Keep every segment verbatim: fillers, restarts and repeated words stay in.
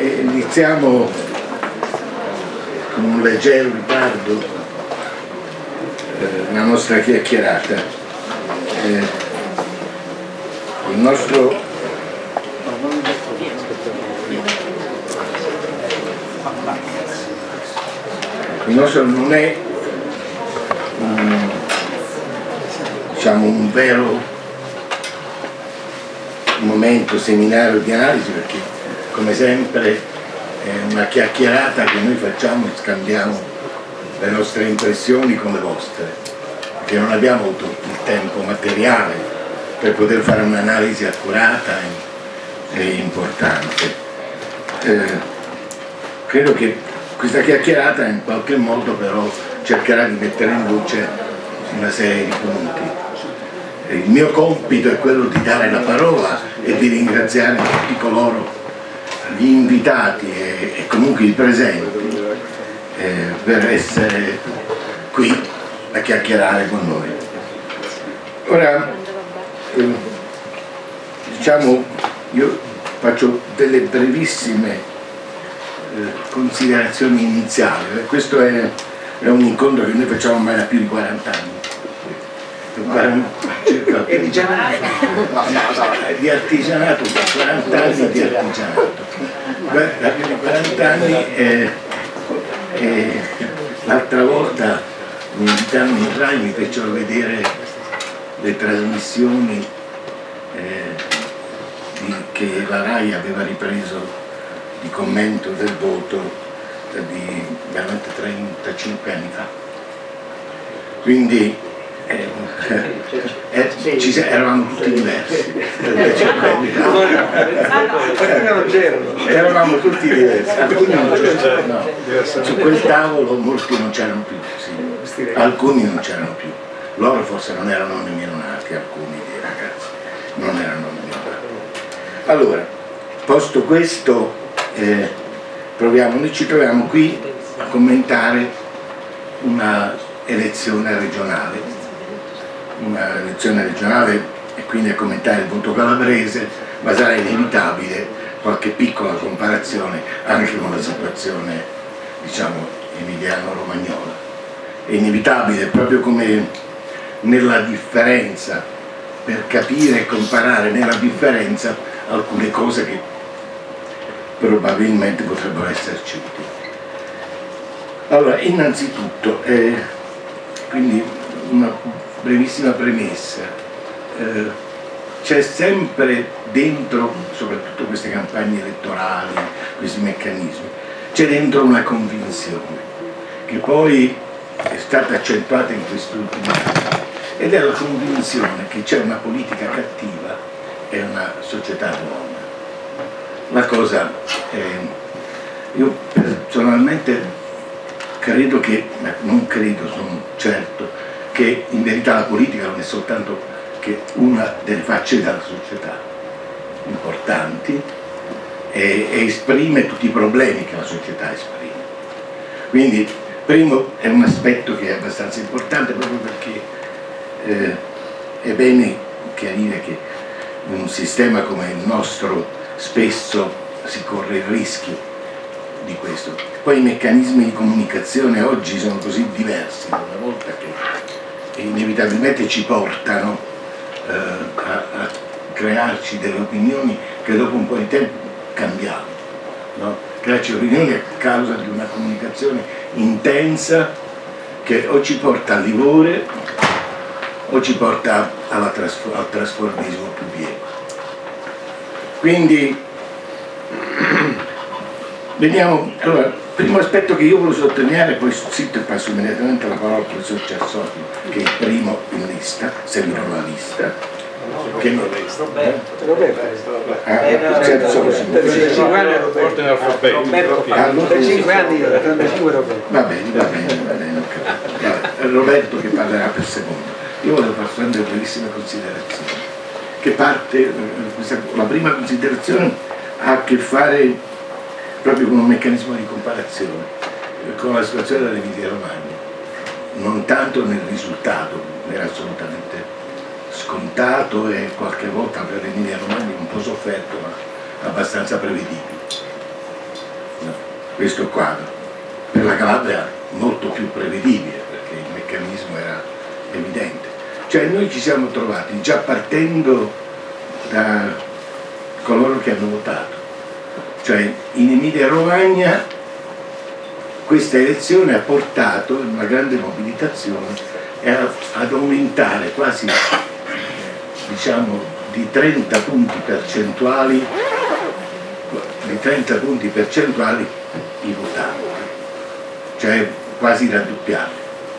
E iniziamo con un leggero ritardo eh, la nostra chiacchierata. Eh, il nostro il nostro non è un, diciamo, un vero momento seminario di analisi, perché come sempre è una chiacchierata che noi facciamo e scambiamo le nostre impressioni con le vostre, perché non abbiamo avuto il tempo materiale per poter fare un'analisi accurata e, e importante. Eh, credo che questa chiacchierata in qualche modo però cercherà di mettere in luce una serie di punti. Il mio compito è quello di dare la parola e di ringraziare tutti coloro, gli invitati e, e comunque i presenti eh, per essere qui a chiacchierare con noi. Ora, eh, diciamo, io faccio delle brevissime eh, considerazioni iniziali. Questo è, è un incontro che noi facciamo ormai da più di quaranta anni. Circa e di artigianato di artigianato, quaranta anni di artigianato, da più di quaranta anni e, e l'altra volta mi invitarono in Rai, mi fecero vedere le trasmissioni eh, di, che la Rai aveva ripreso di commento del voto di veramente trentacinque anni fa, quindi Eh, eh, ci eravamo tutti diversi. Eravamo tutti diversi, alcuni non c'erano, no. Su quel tavolo molti non c'erano più, sì. Alcuni non c'erano più, loro forse non erano nemmeno nati, alcuni dei ragazzi non erano nemmeno nati. Allora, posto questo, eh, proviamo, noi ci troviamo qui a commentare una elezione regionale. Una elezione regionale e quindi a commentare il voto calabrese, ma sarà inevitabile qualche piccola comparazione anche con la situazione, diciamo, emiliano-romagnola. È inevitabile proprio come nella differenza, per capire e comparare nella differenza alcune cose che probabilmente potrebbero esserci utili. Allora, innanzitutto, eh, quindi una brevissima premessa, eh, c'è sempre dentro, soprattutto queste campagne elettorali, questi meccanismi, c'è dentro una convinzione che poi è stata accentuata in questi ultimi anni, ed è la convinzione che c'è una politica cattiva e una società buona. La cosa, eh, io personalmente credo che, non credo, sono certo, che in verità la politica non è soltanto che una delle facce della società importanti e, e esprime tutti i problemi che la società esprime. Quindi, primo, è un aspetto che è abbastanza importante proprio perché eh, è bene chiarire che in un sistema come il nostro spesso si corre il rischio di questo. Poi i meccanismi di comunicazione oggi sono così diversi da una volta che e inevitabilmente ci portano eh, a, a crearci delle opinioni che dopo un po' di tempo cambiamo, no? Crearci opinioni a causa di una comunicazione intensa che o ci porta al livore o ci porta alla trasfor al trasformismo più pieno. Quindi vediamo, allora, primo aspetto che io voglio sottolineare, poi zitto e passo immediatamente la parola al professor Cersotti, che è il primo in lista, seguirò la lista. Che non è lista. Ah, Cersotti. Ordine alfabetico. trentacinque anni io, trentacinque Roberto. Va bene, va bene, va bene. È Roberto che parlerà per secondo. Io volevo far prendere una brevissima considerazione, che parte, la prima considerazione ha a che fare proprio con un meccanismo di comparazione con la situazione dell'Emilia Romagna, non tanto nel risultato, era assolutamente scontato e qualche volta per l'Emilia Romagna un po' sofferto, ma abbastanza prevedibile. questo quadro. Per la Calabria molto più prevedibile, perché il meccanismo era evidente. Cioè noi ci siamo trovati già partendo da coloro che hanno votato, cioè in Emilia Romagna questa elezione ha portato una grande mobilitazione e ad aumentare quasi, diciamo, di trenta punti percentuali di trenta punti percentuali i votanti, cioè quasi raddoppiati.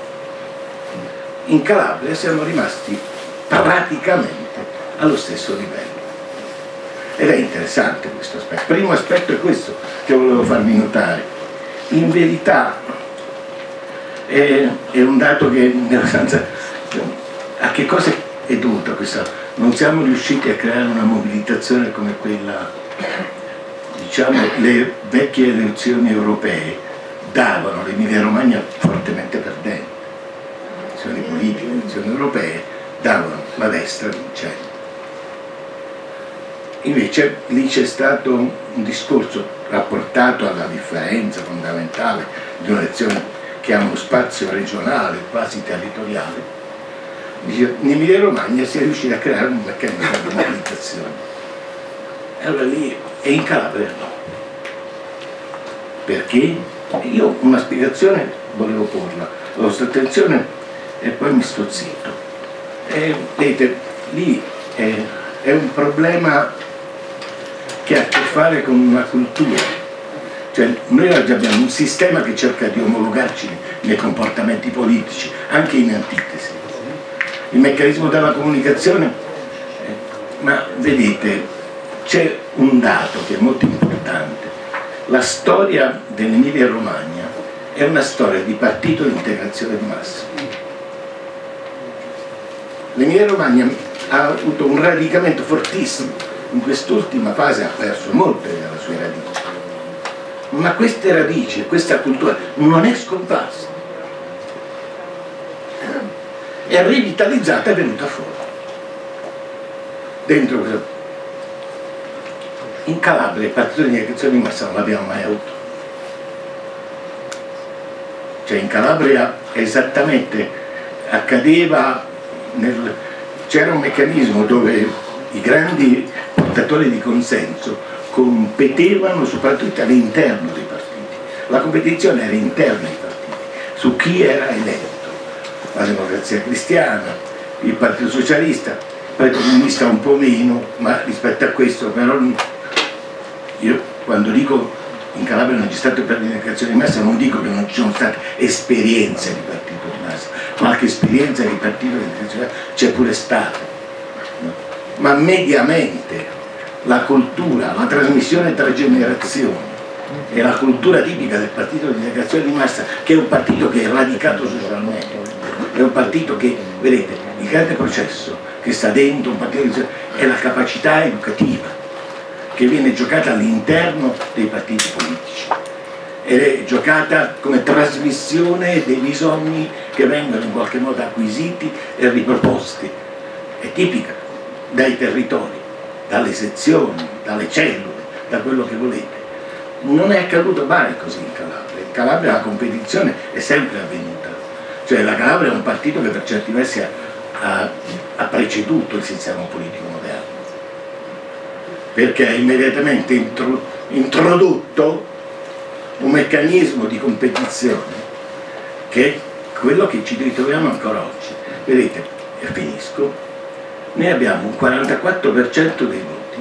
In Calabria siamo rimasti praticamente allo stesso livello. Ed è interessante questo aspetto. Il primo aspetto è questo che volevo farvi notare. In verità è, è un dato che a che cosa è dovuta questa? Non siamo riusciti a creare una mobilitazione come quella, diciamo, le vecchie elezioni europee davano l'Emilia Romagna fortemente perdente. Le elezioni politiche, le elezioni europee davano la destra vincente. Invece lì c'è stato un discorso rapportato alla differenza fondamentale di un'elezione che ha uno spazio regionale, quasi territoriale. Dice, in Emilia Romagna si è riusciti a creare un meccanismo di mobilitazione. E allora lì, e in Calabria no. Perché? Io una spiegazione volevo porla, ho fatto attenzione e poi mi sto zitto. E, vedete, lì è, è un problema che ha a che fare con una cultura, cioè noi oggi abbiamo un sistema che cerca di omologarci nei comportamenti politici, anche in antitesi. Il meccanismo della comunicazione, eh, ma vedete, c'è un dato che è molto importante. La storia dell'Emilia Romagna è una storia di partito di integrazione di massa. L'Emilia Romagna ha avuto un radicamento fortissimo. In quest'ultima fase ha perso molte delle sue radici, ma queste radici, questa cultura non è scomparsa, è rivitalizzata e venuta fuori. Dentro questo. In Calabria il partito di integrazione di massa non l'abbiamo mai avuto. Cioè in Calabria esattamente accadeva, nel, c'era un meccanismo dove i grandi portatori di consenso competevano soprattutto all'interno dei partiti. La competizione era interna ai partiti, su chi era eletto. La Democrazia Cristiana, il Partito Socialista, il Partito Comunista un po' meno, ma rispetto a questo però io quando dico in Calabria non c'è stato il partito di integrazione di massa non dico che non ci sono state esperienze di partito di massa, qualche esperienza di partito di integrazione di massa c'è pure stata. Ma mediamente la cultura, la trasmissione tra generazioni è la cultura tipica del partito di integrazione di massa, che è un partito che è radicato socialmente, è un partito che, vedete, il grande processo che sta dentro un partito di è la capacità educativa che viene giocata all'interno dei partiti politici ed è giocata come trasmissione dei bisogni che vengono in qualche modo acquisiti e riproposti, è tipica dai territori, dalle sezioni, dalle cellule, da quello che volete. Non è accaduto mai così in Calabria. In Calabria la competizione è sempre avvenuta. Cioè la Calabria è un partito che per certi versi ha, ha, ha preceduto il sistema politico moderno. Perché ha immediatamente intro, introdotto un meccanismo di competizione che è quello che ci ritroviamo ancora oggi. Vedete, e finisco. Noi abbiamo un quarantaquattro per cento dei voti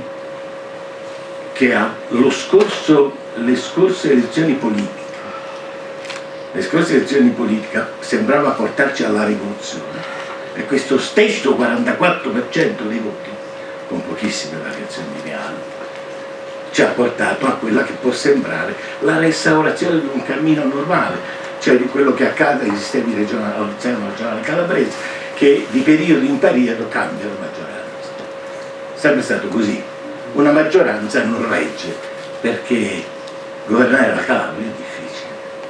che ha lo scorso, le scorse elezioni politiche. Le scorse elezioni politiche sembrava portarci alla rivoluzione e questo stesso quarantaquattro per cento dei voti, con pochissime variazioni reali, ci ha portato a quella che può sembrare la restaurazione di un cammino normale, cioè di quello che accade ai sistemi regionali, al sistema regionale calabrese, che di periodo in periodo cambia la maggioranza. È sempre stato così. Una maggioranza non regge perché governare la Calabria è difficile.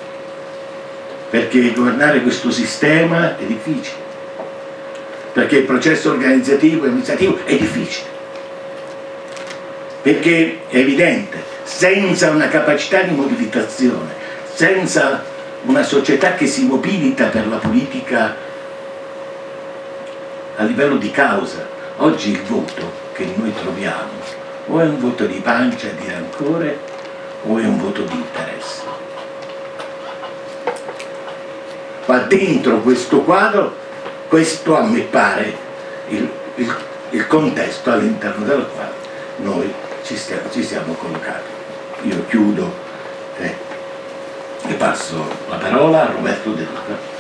Perché governare questo sistema è difficile. Perché il processo organizzativo e amministrativo è difficile. Perché è evidente, senza una capacità di mobilitazione, senza una società che si mobilita per la politica a livello di causa. Oggi il voto che noi troviamo o è un voto di pancia, di rancore, o è un voto di interesse. Ma dentro questo quadro, questo a me pare il, il, il contesto all'interno del quale noi ci, stiamo, ci siamo collocati. Io chiudo eh, e passo la parola a Roberto De Luca.